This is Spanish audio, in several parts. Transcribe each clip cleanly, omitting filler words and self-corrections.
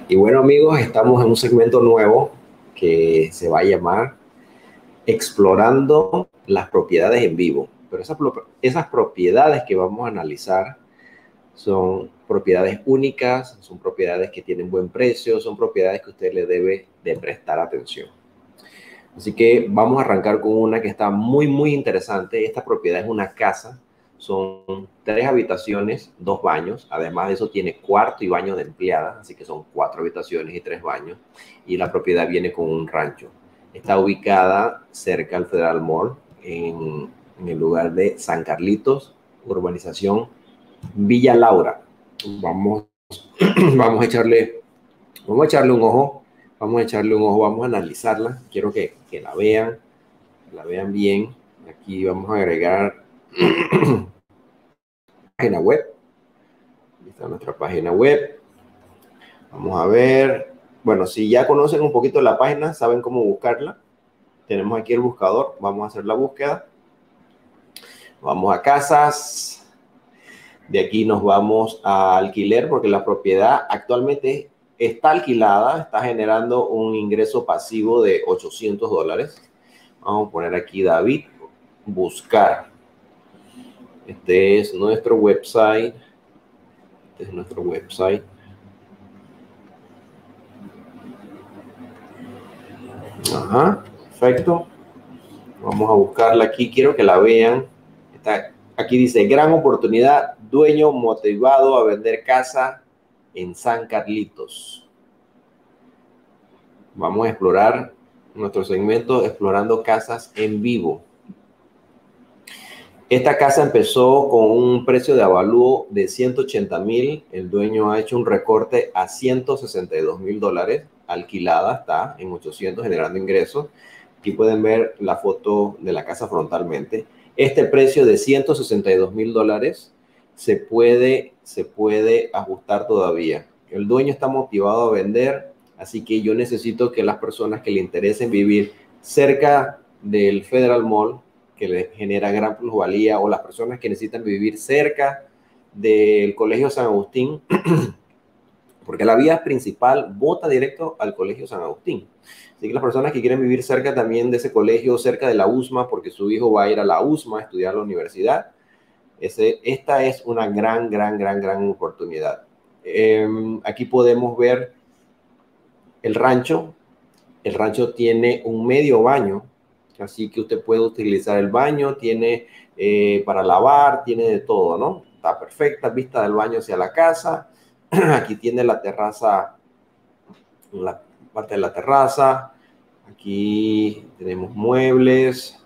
Y bueno, amigos, estamos en un segmento nuevo que se va a llamar Explorando las propiedades en vivo. Pero esas propiedades que vamos a analizar son propiedades únicas, son propiedades que tienen buen precio, son propiedades que usted le debe de prestar atención. Así que vamos a arrancar con una que está muy interesante. Esta propiedad es una casa, son 3 habitaciones, 2 baños. Además de eso tiene cuarto y baño de empleada, así que son 4 habitaciones y 3 baños. Y la propiedad viene con un rancho. Está ubicada cerca al Federal Mall, en el lugar de San Carlitos, urbanización Villa Laura. Vamos, vamos a echarle un ojo. Vamos a analizarla. Quiero que la vean bien. Aquí vamos a agregar página web. Aquí está nuestra página web. Vamos a ver. Bueno, si ya conocen un poquito la página, saben cómo buscarla. Tenemos aquí el buscador. Vamos a hacer la búsqueda. Vamos a casas. De aquí nos vamos a alquiler porque la propiedad actualmente está alquilada, está generando un ingreso pasivo de $800. Vamos a poner aquí David, buscar. Este es nuestro website. Ajá, perfecto. Vamos a buscarla aquí. Quiero que la vean. Aquí dice, gran oportunidad, dueño motivado a vender casa en San Carlitos. Vamos a explorar nuestro segmento explorando casas en vivo. Esta casa empezó con un precio de avalúo de 180,000. El dueño ha hecho un recorte a $162,000. Alquilada está en 800, generando ingresos. Aquí pueden ver la foto de la casa frontalmente. Este precio de $162,000 se puede ajustar todavía. El dueño está motivado a vender, así que yo necesito que las personas que le interesen vivir cerca del Federal Mall, que le genera gran plusvalía, o las personas que necesitan vivir cerca del Colegio San Agustín, porque la vía principal bota directo al Colegio San Agustín. Así que las personas que quieren vivir cerca también de ese colegio, cerca de la USMA, porque su hijo va a ir a la USMA a estudiar a la universidad, esta es una gran oportunidad. Aquí podemos ver el rancho. El rancho tiene un medio baño, así que usted puede utilizar el baño, tiene para lavar, tiene de todo, ¿no? Está perfecta, vista del baño hacia la casa. Aquí tiene la terraza, la parte de la terraza. Aquí tenemos muebles.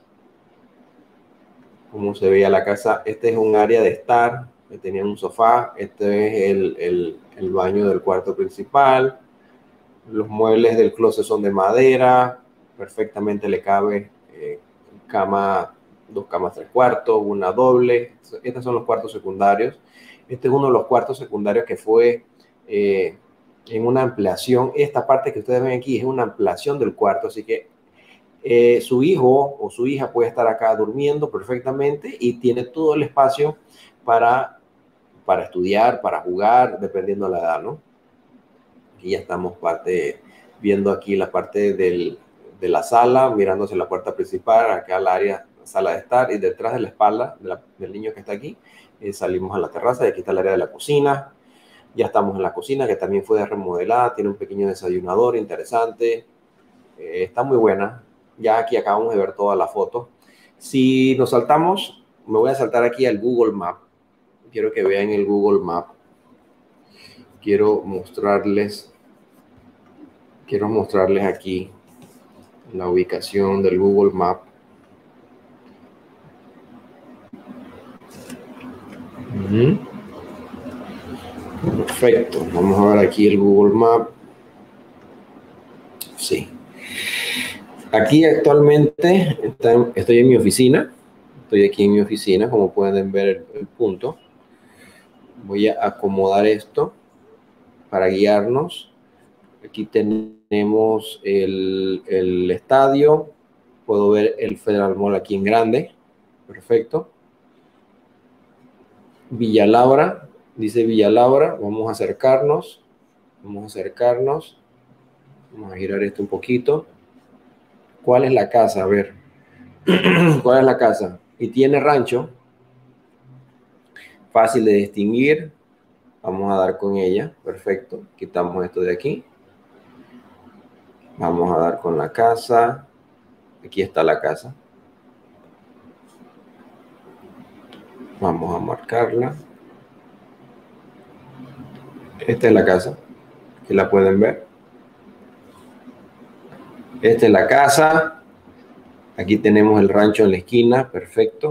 Cómo se veía la casa. Este es un área de estar. Tenía un sofá. Este es el baño del cuarto principal. Los muebles del closet son de madera. Perfectamente le cabe cama, 2 camas 3/4, una doble. Estos son los cuartos secundarios. Este es uno de los cuartos secundarios que fue en una ampliación. Esta parte que ustedes ven aquí es una ampliación del cuarto, así que su hijo o su hija puede estar acá durmiendo perfectamente y tiene todo el espacio para estudiar, para jugar, dependiendo de la edad, ¿no? Aquí ya estamos viendo aquí la parte de la sala, mirándose la puerta principal, acá la área, sala de estar, y detrás de la espalda del niño que está aquí, salimos a la terraza, y aquí está el área de la cocina. Ya estamos en la cocina, que también fue remodelada, tiene un pequeño desayunador interesante, está muy buena. Ya aquí acabamos de ver toda la foto. Si nos saltamos, me voy a saltar aquí al Google Map. Quiero que vean el Google Map. Quiero mostrarles aquí la ubicación del Google Map. Perfecto. Vamos a ver aquí el Google Map. Sí. Aquí actualmente estoy en mi oficina. Estoy aquí en mi oficina, como pueden ver el punto. Voy a acomodar esto para guiarnos. Aquí tenemos el estadio. Puedo ver el Federal Mall aquí en grande. Perfecto. Villa Laura. Dice Villa Laura. Vamos a acercarnos. Vamos a acercarnos. Vamos a girar esto un poquito. ¿Cuál es la casa? A ver. ¿Cuál es la casa? Y tiene rancho. Fácil de distinguir. Vamos a dar con ella. Perfecto. Quitamos esto de aquí. Vamos a dar con la casa. Aquí está la casa. Vamos a marcarla. Esta es la casa. Aquí la pueden ver. Esta es la casa. Aquí tenemos el rancho en la esquina. Perfecto.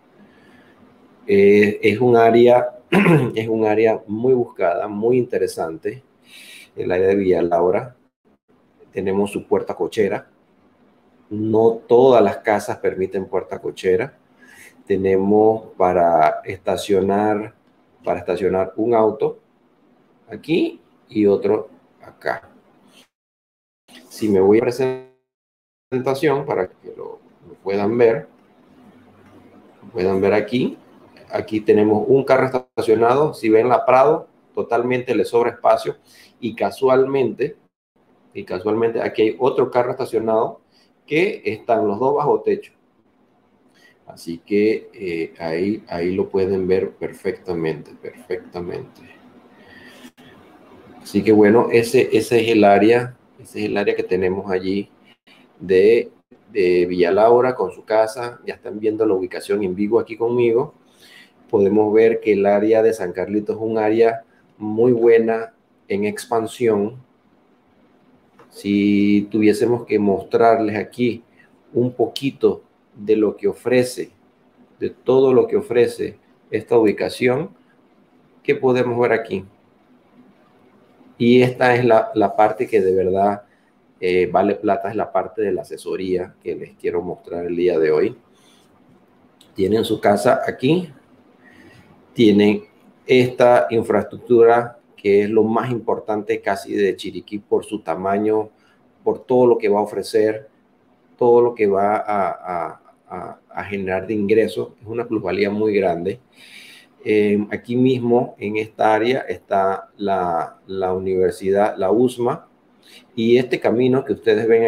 Es un área muy buscada, muy interesante. El área de Villa Laura. Tenemos su puerta cochera. No todas las casas permiten puerta cochera. Tenemos para estacionar un auto aquí y otro acá. Si me voy a presentación para que lo puedan ver aquí. Aquí tenemos un carro estacionado. Si ven la Prado, totalmente le sobra espacio. Y casualmente aquí hay otro carro estacionado que están los dos bajo techo. Así que ahí lo pueden ver perfectamente. Así que bueno, ese es el área que tenemos allí de Villa Laura con su casa. Ya están viendo la ubicación en vivo aquí conmigo. Podemos ver que el área de San Carlitos es un área muy buena en expansión. Si tuviésemos que mostrarles aquí un poquito de lo que ofrece, de todo lo que ofrece esta ubicación, ¿qué podemos ver aquí? Y esta es la parte que de verdad vale plata, es la parte de la asesoría que les quiero mostrar el día de hoy. Tienen su casa aquí, tienen esta infraestructura que es lo más importante casi de Chiriquí por su tamaño, por todo lo que va a ofrecer, todo lo que va a generar de ingresos. Es una plusvalía muy grande. Aquí mismo en esta área está la universidad, la USMA, y este camino que ustedes ven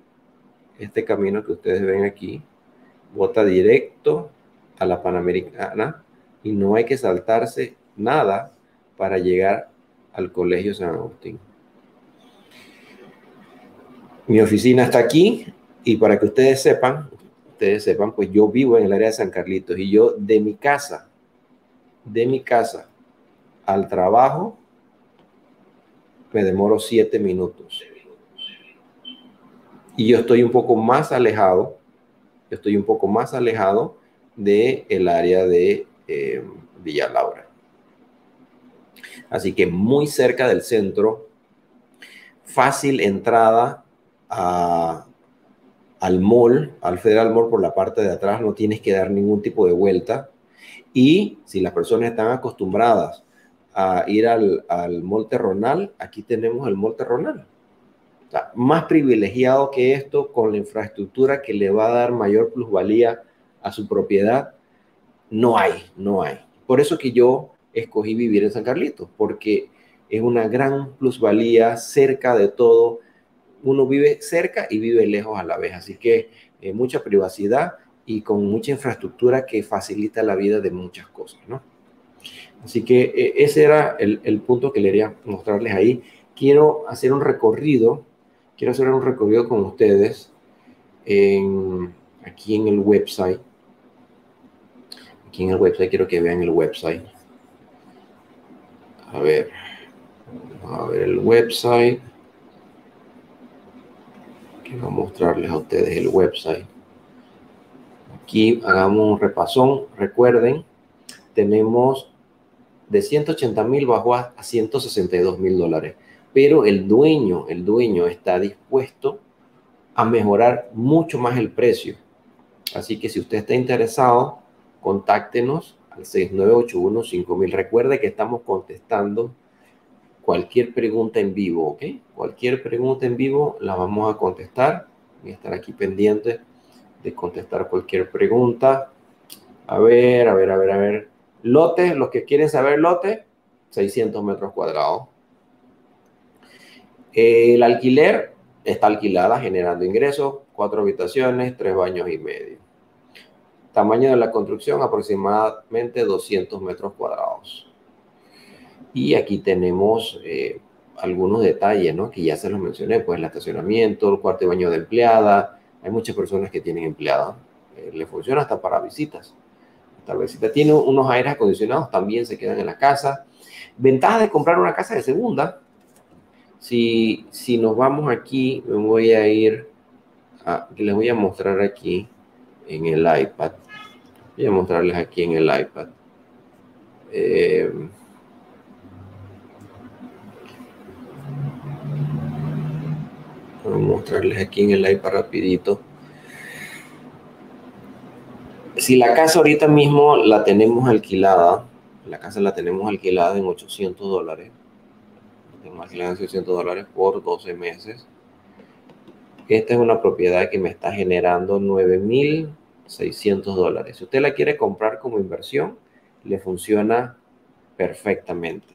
aquí, bota directo a la Panamericana y no hay que saltarse nada para llegar al Colegio San Agustín. Mi oficina está aquí y para que ustedes sepan, pues yo vivo en el área de San Carlitos y yo de mi casa al trabajo me demoro 7 minutos. Y yo estoy un poco más alejado, del área de Villa Laura. Así que muy cerca del centro, fácil entrada al mall, al Federal Mall por la parte de atrás, no tienes que dar ningún tipo de vuelta. Y si las personas están acostumbradas a ir al Mall Terronal, aquí tenemos el Mall Terronal. O sea, más privilegiado que esto, con la infraestructura que le va a dar mayor plusvalía a su propiedad, no hay. Por eso que yo escogí vivir en San Carlitos, porque es una gran plusvalía, cerca de todo. Uno vive cerca y vive lejos a la vez, así que mucha privacidad y con mucha infraestructura que facilita la vida de muchas cosas, ¿no? Así que ese era el punto que quería mostrarles ahí. Quiero hacer un recorrido con ustedes aquí en el website. Aquí en el website, quiero que vean el website. A ver el website. Quiero mostrarles a ustedes el website. Aquí hagamos un repasón. Recuerden, tenemos de 180,000 bajó a 162,000 dólares. Pero el dueño está dispuesto a mejorar mucho más el precio. Así que si usted está interesado, contáctenos al 6981-5000. Recuerde que estamos contestando cualquier pregunta en vivo, ¿ok? Cualquier pregunta en vivo la vamos a contestar. Voy a estar aquí pendiente de contestar cualquier pregunta. A ver. Lote, los que quieren saber lote, 600 metros cuadrados. El alquiler está alquilada generando ingresos, 4 habitaciones, 3 baños y medio. Tamaño de la construcción aproximadamente 200 metros cuadrados. Y aquí tenemos algunos detalles, ¿no? Que ya se los mencioné, pues el estacionamiento, el cuarto de baño de empleada. Hay muchas personas que tienen empleada. Le funciona hasta para visitas. Tal vez si tiene unos aires acondicionados, también se quedan en la casa. Ventaja de comprar una casa de segunda. Si nos vamos aquí, me voy a ir les voy a mostrar aquí en el iPad. Voy a mostrarles aquí en el iPad. Voy a mostrarles aquí en el iPad rapidito. Si la casa ahorita mismo la tenemos alquilada, la casa la tenemos alquilada en $800. Tenemos alquilada en $800 por 12 meses. Esta es una propiedad que me está generando $9,600. Si usted la quiere comprar como inversión, le funciona perfectamente.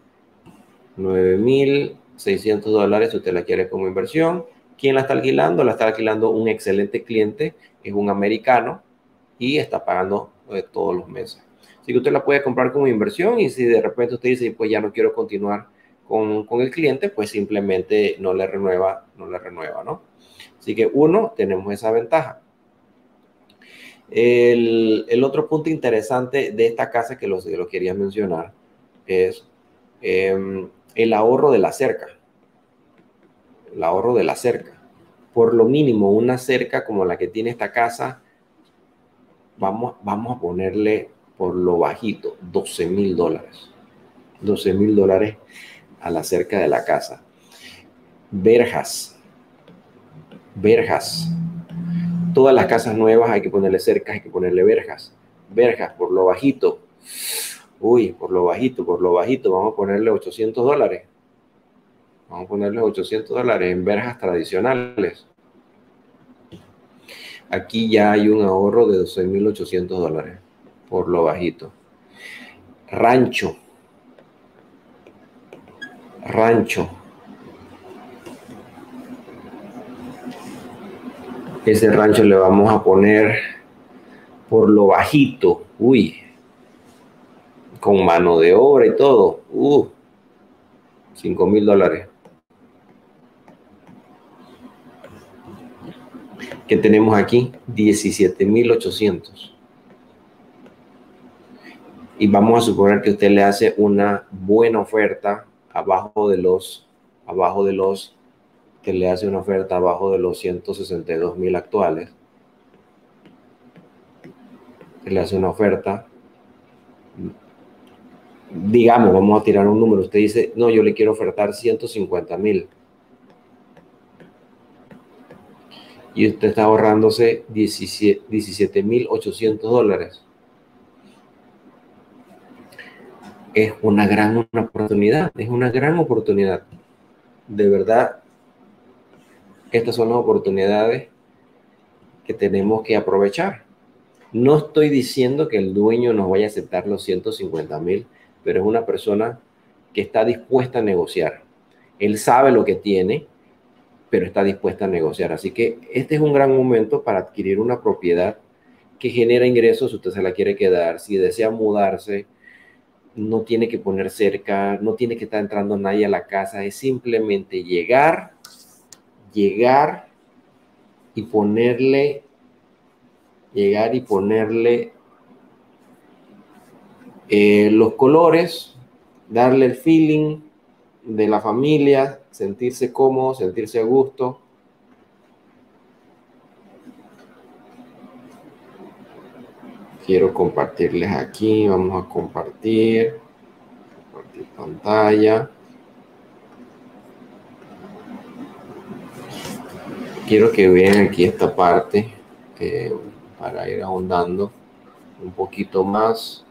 $9,600 si usted la quiere como inversión. ¿Quién la está alquilando? La está alquilando un excelente cliente, es un americano y está pagando todos los meses. Así que usted la puede comprar como inversión y si de repente usted dice, pues ya no quiero continuar con el cliente, pues simplemente no le renueva, ¿no? Así que tenemos esa ventaja. El otro punto interesante de esta casa que lo quería mencionar es el ahorro de la cerca. El ahorro de la cerca. Por lo mínimo, una cerca como la que tiene esta casa, vamos a ponerle por lo bajito, $12,000. $12,000 a la cerca de la casa. Verjas. Todas las casas nuevas hay que ponerle cercas, hay que ponerle verjas. Verjas por lo bajito. Por lo bajito. Vamos a ponerle $800. Vamos a ponerle $800 en verjas tradicionales. Aquí ya hay un ahorro de $12,800 por lo bajito. Rancho. Ese rancho le vamos a poner por lo bajito. Con mano de obra y todo. $5,000. ¿Qué tenemos aquí? 17,800. Y vamos a suponer que usted le hace una buena oferta abajo de los que le hace una oferta abajo de los 162,000 actuales. Que le hace una oferta, digamos, vamos a tirar un número. Usted dice, no, yo le quiero ofertar 150,000. Y usted está ahorrándose $17,800. Es una gran oportunidad, De verdad, estas son las oportunidades que tenemos que aprovechar. No estoy diciendo que el dueño nos vaya a aceptar los 150,000, pero es una persona que está dispuesta a negociar. Él sabe lo que tiene, pero está dispuesta a negociar. Así que este es un gran momento para adquirir una propiedad que genera ingresos si usted se la quiere quedar. Si desea mudarse, no tiene que poner cerca, no tiene que estar entrando nadie a la casa, es simplemente llegar y ponerle los colores, darle el feeling de la familia, sentirse cómodo, sentirse a gusto. Quiero compartirles aquí, vamos a compartir pantalla. Quiero que vean aquí esta parte para ir ahondando un poquito más.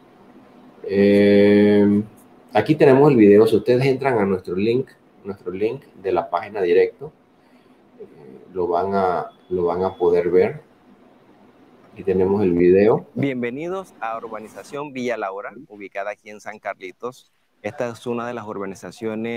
Aquí tenemos el video. Si ustedes entran a nuestro link de la página directo, lo van a poder ver. Aquí tenemos el video. Bienvenidos a Urbanización Villa Laura, ubicada aquí en San Carlitos. Esta es una de las urbanizaciones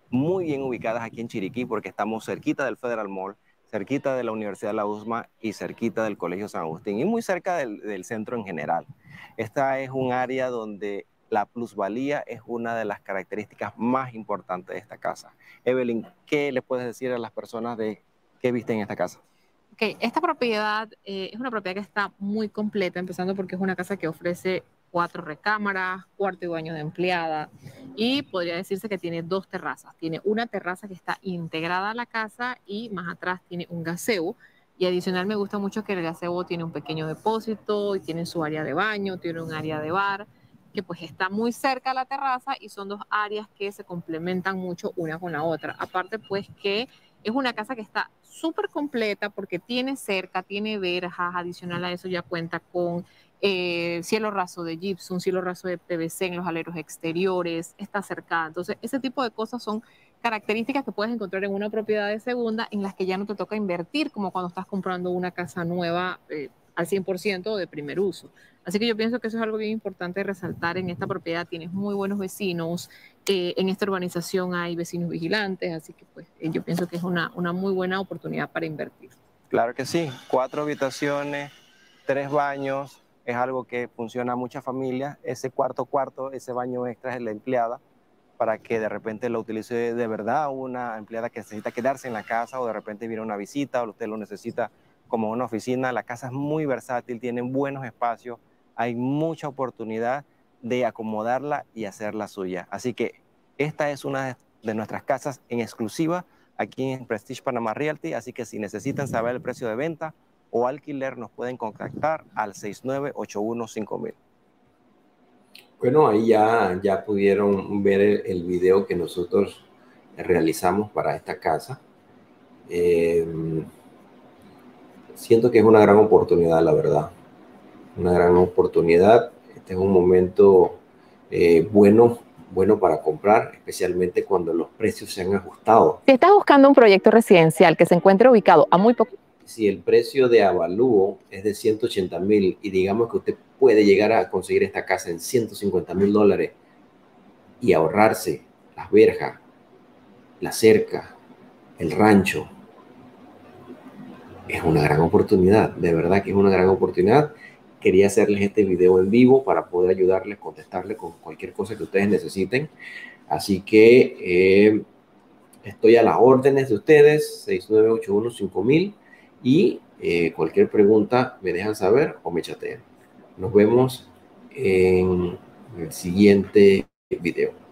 muy bien ubicadas aquí en Chiriquí porque estamos cerquita del Federal Mall, cerquita de la Universidad de la USMA y cerquita del Colegio San Agustín y muy cerca del centro en general. Esta es un área donde la plusvalía es una de las características más importantes de esta casa. Evelyn, ¿qué le puedes decir a las personas de qué viste en esta casa? Ok, esta propiedad es una propiedad que está muy completa, empezando porque es una casa que ofrece 4 recámaras, cuarto y baño de empleada, y podría decirse que tiene 2 terrazas. Tiene una terraza que está integrada a la casa y más atrás tiene un gazebo. Y adicional me gusta mucho que el gazebo tiene un pequeño depósito y tiene su área de baño, tiene un área de bar, que pues está muy cerca a la terraza y son 2 áreas que se complementan mucho una con la otra. Aparte pues que es una casa que está súper completa porque tiene cerca, tiene verjas, adicional a eso ya cuenta con cielo raso de gypsum, cielo raso de PVC en los aleros exteriores, está cercada. Entonces, ese tipo de cosas son características que puedes encontrar en una propiedad de segunda en las que ya no te toca invertir como cuando estás comprando una casa nueva al 100% de primer uso. Así que yo pienso que eso es algo bien importante de resaltar en esta propiedad. Tienes muy buenos vecinos, en esta urbanización hay vecinos vigilantes, así que pues yo pienso que es una muy buena oportunidad para invertir. Claro que sí, 4 habitaciones, 3 baños, es algo que funciona a muchas familias. Ese cuarto, ese baño extra es la empleada para que de repente lo utilice de verdad una empleada que necesita quedarse en la casa o de repente viene una visita o usted lo necesita como una oficina. La casa es muy versátil, tiene buenos espacios, hay mucha oportunidad de acomodarla y hacerla suya. Así que esta es una de nuestras casas en exclusiva aquí en Prestige Panama Realty, así que si necesitan saber el precio de venta o alquiler nos pueden contactar al 69815000. Bueno, ahí ya pudieron ver el video que nosotros realizamos para esta casa. Eh, Siento que es una gran oportunidad, la verdad. Una gran oportunidad. Este es un momento bueno para comprar, especialmente cuando los precios se han ajustado. Si estás buscando un proyecto residencial que se encuentre ubicado a muy poco. Si el precio de avalúo es de 180,000 y digamos que usted puede llegar a conseguir esta casa en $150,000 y ahorrarse las verjas, la cerca, el rancho, es una gran oportunidad, de verdad que es una gran oportunidad. Quería hacerles este video en vivo para poder ayudarles, contestarles con cualquier cosa que ustedes necesiten. Así que estoy a las órdenes de ustedes, 69815000, y cualquier pregunta me dejan saber o me chatean. Nos vemos en el siguiente video.